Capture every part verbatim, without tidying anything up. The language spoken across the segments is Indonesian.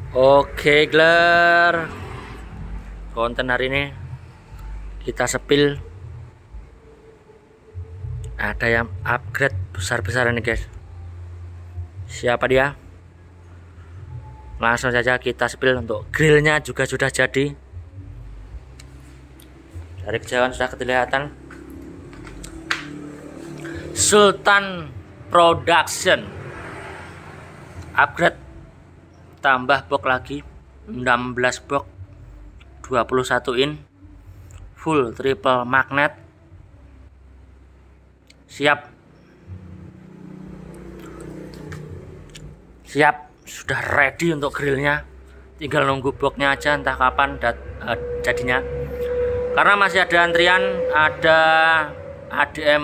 Oke, Gler. Konten hari ini kita sepil. Ada yang upgrade besar-besaran nih, guys. Siapa dia? Langsung saja kita sepil. Untuk grillnya juga sudah jadi. Dari kejauhan sudah kelihatan. Sultan Production upgrade, tambah box lagi enam belas box, dua puluh satu in, full triple magnet, siap siap sudah ready untuk grillnya. Tinggal nunggu boxnya aja, entah kapan dat, uh, jadinya, karena masih ada antrian. Ada A D M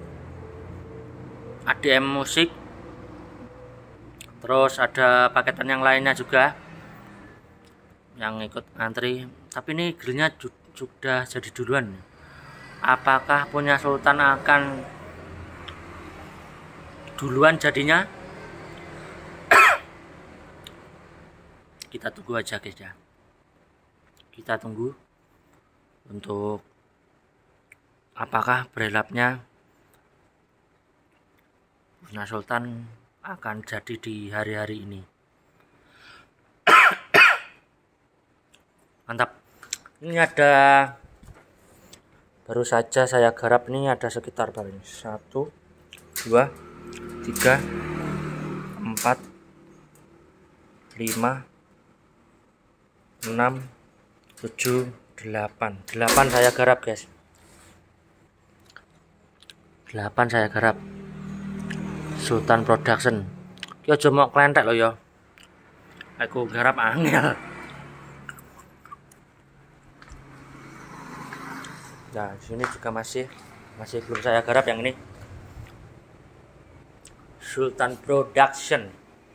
A D M musik, terus ada paketan yang lainnya juga yang ikut antri. Tapi ini grillnya sudah jadi duluan. Apakah punya Sultan akan duluan jadinya? Kita tunggu aja, guys ya. Kita tunggu untuk apakah berelapnya punya Sultan akan jadi di hari-hari ini. Mantap. Ini ada, baru saja saya garap, ini ada sekitar paling satu, dua, tiga, empat, lima, enam, tujuh, delapan. Delapan saya garap, guys. Delapan saya garap. Sultan Production. Ki aja mau klentek loh ya. Aku garap angel. Nah, sini juga masih masih belum saya garap yang ini. Sultan Production.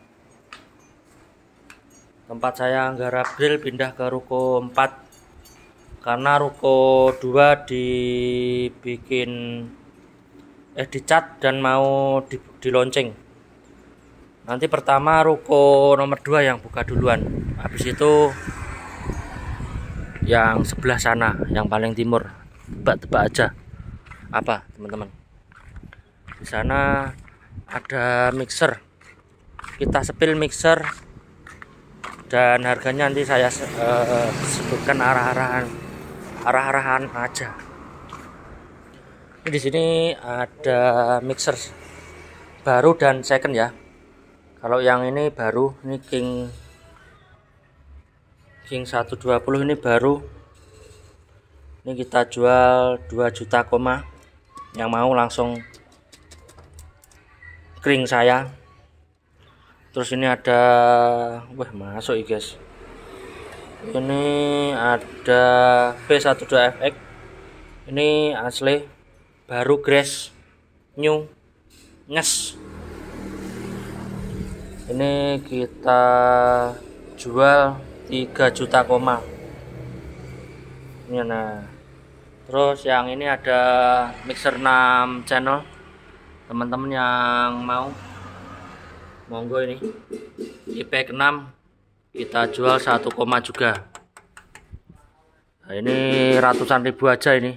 Tempat saya garap grill pindah ke ruko empat karena ruko dua dibikin eh dicat dan mau di, di launching. Nanti pertama ruko nomor dua yang buka duluan. Habis itu yang sebelah sana, yang paling timur. Tebak-tebak aja. Apa, teman-teman? Di sana ada mixer. Kita sepil mixer dan harganya nanti saya uh, sebutkan arah-arahan arah-arahan aja. Di sini ada mixer baru dan second ya. Kalau yang ini baru, ini King King seratus dua puluh ini baru. Ini kita jual dua juta koma. Yang mau langsung kring saya. Terus ini ada, wah masuk ya, guys. Ini ada B dua belas F X. Ini asli baru, grass new nges. Ini kita jual tiga juta koma. Ini nah. Terus yang ini ada mixer enam channel. Teman-teman yang mau, monggo, ini I P X enam kita jual satu koma juga. Nah, ini ratusan ribu aja ini.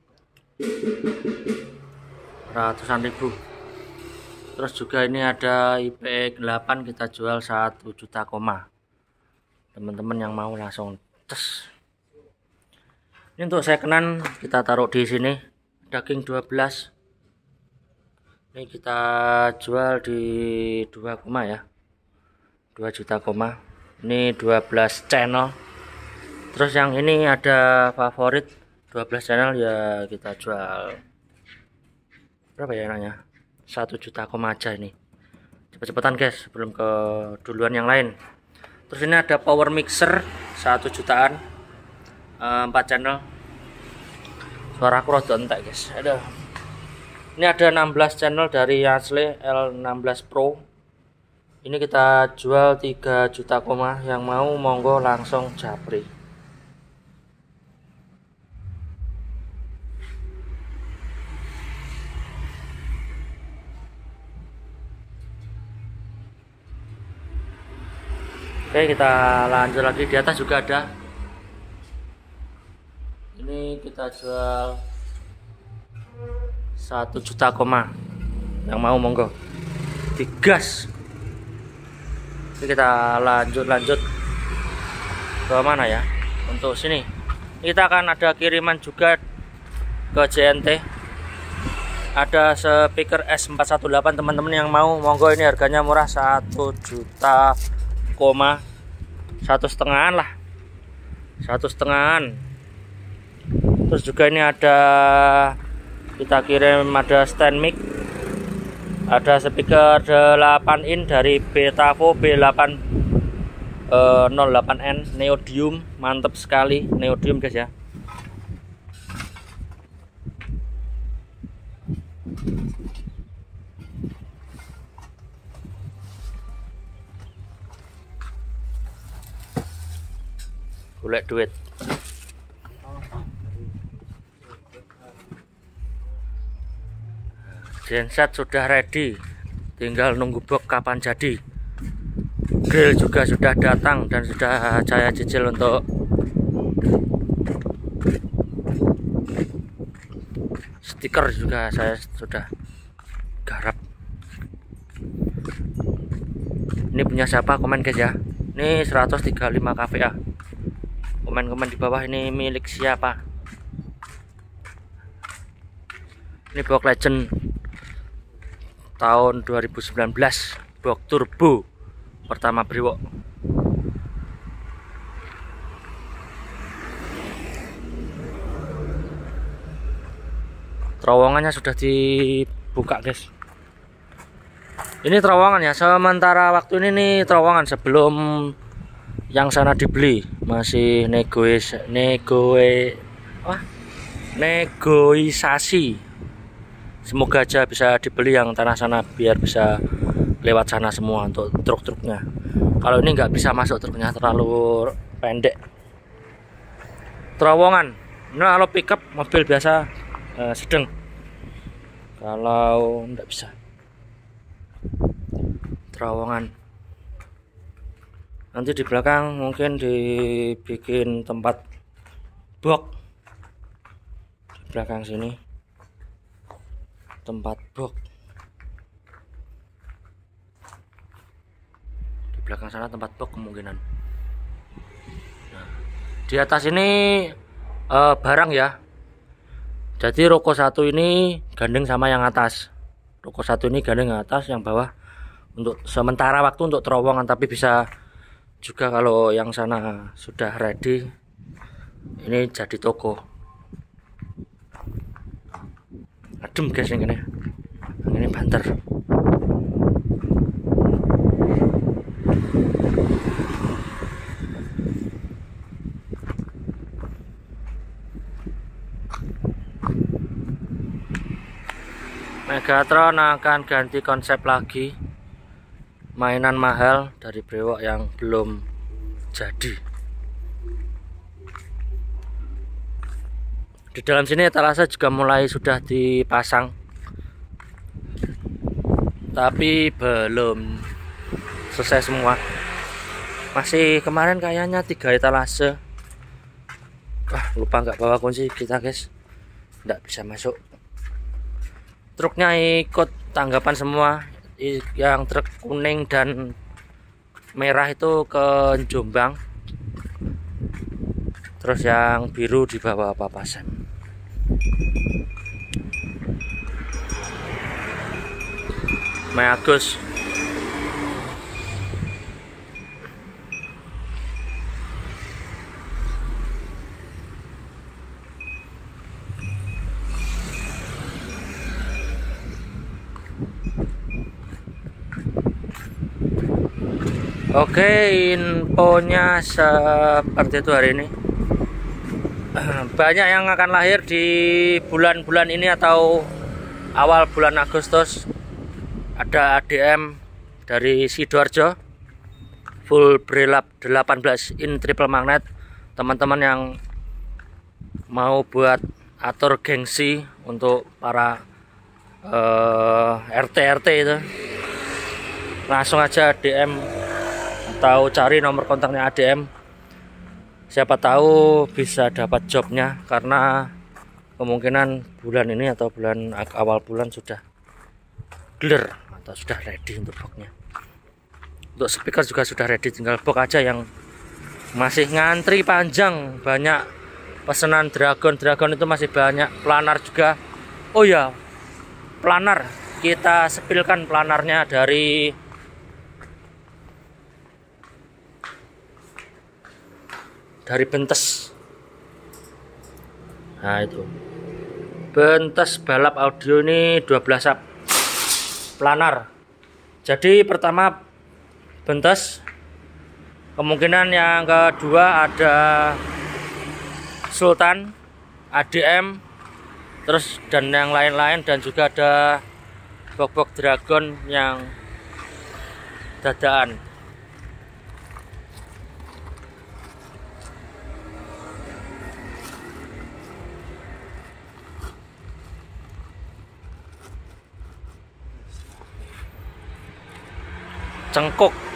Ratusan ribu. Terus juga ini ada I P X delapan kita jual satu juta koma. Teman-teman yang mau langsung tes. Ini untuk secondan kita taruh di sini. Daging dua belas. Ini kita jual di dua koma ya. dua juta koma. Ini dua belas channel. Terus yang ini ada favorit dua belas channel ya, kita jual berapa ya enaknya? satu juta koma aja ini. Cepet-cepetan, guys, sebelum ke duluan yang lain. Terus ini ada power mixer satu jutaan, empat channel. Suara aku rada entek, guys. Aduh. Ini ada enam belas channel dari Asli L enam belas Pro. Ini kita jual tiga juta koma. Yang mau monggo langsung japri. Oke, kita lanjut lagi. Di atas juga ada. Ini kita jual satu juta koma. Yang mau monggo digas. Ini kita lanjut lanjut ke mana ya? Untuk sini kita akan ada kiriman juga ke J N T. Ada speaker S empat satu delapan, teman-teman yang mau monggo. Ini harganya murah, satu juta koma satu setengahan lah, satu setengahan. Terus juga ini ada, kita kirim ada stand mic, ada speaker delapan in dari Betavo B delapan nol delapan N neodymium, mantap sekali neodymium guys ya. Golek duit. Genset sudah ready, tinggal nunggu box kapan jadi. Grill juga sudah datang dan sudah saya cicil untuk stiker juga saya sudah garap. Ini punya siapa? Komen guys ya. Ini seratus tiga puluh lima K V A. Komen-komen di bawah, ini milik siapa. Ini box legend tahun dua ribu sembilan belas, box turbo pertama Brewok. Terowongannya sudah dibuka guys. Ini terowongan ya, sementara waktu ini nih terowongan, sebelum yang sana dibeli masih negois negoe wah negosiasi. Semoga aja bisa dibeli yang tanah sana biar bisa lewat sana semua untuk truk-truknya. Kalau ini nggak bisa masuk, truknya terlalu pendek. Terowongan. Nah, kalau pickup mobil biasa eh, sedang. Kalau nggak bisa. Terowongan. Nanti di belakang mungkin dibikin tempat box. Di belakang sini tempat box. Di belakang sana tempat box kemungkinan. Nah, di atas ini eh, barang ya. Jadi roko satu ini gandeng sama yang atas. Roko satu ini gandeng yang atas, yang bawah untuk sementara waktu untuk terowongan, tapi bisa juga kalau yang sana sudah ready, ini jadi toko. Adem guys yang ini, yang ini banter. Megatron akan ganti konsep lagi, mainan mahal dari Brewok yang belum jadi. Di dalam sini etalase juga mulai sudah dipasang, tapi belum selesai semua. Masih kemarin kayaknya tiga etalase. Wah, lupa nggak bawa kunci kita guys, nggak bisa masuk. Truknya ikut tanggapan semua. Yang truk kuning dan merah itu ke Jombang, terus yang biru dibawa Papa Sam. Mei Agus. Oke, infonya seperti itu hari ini. Banyak yang akan lahir di bulan-bulan ini atau awal bulan Agustus. Ada A D M dari Sidoarjo, full Brelap delapan belas in triple magnet. Teman-teman yang mau buat atur gengsi untuk para uh, R T R T itu, langsung aja D M tahu cari nomor kontaknya A D M, siapa tahu bisa dapat jobnya, karena kemungkinan bulan ini atau bulan awal bulan sudah clear atau sudah ready untuk boxnya. Untuk speaker juga sudah ready, tinggal box aja yang masih ngantri panjang. Banyak pesanan Dragon Dragon itu masih banyak. Planar juga. Oh ya, planar kita sepilkan planarnya dari dari Bentes. Nah itu Bentes balap audio ini dua belas sub planar. Jadi pertama Bentes, kemungkinan yang kedua ada Sultan, A D M, terus dan yang lain-lain, dan juga ada box-box Dragon yang dadaan. Cengkok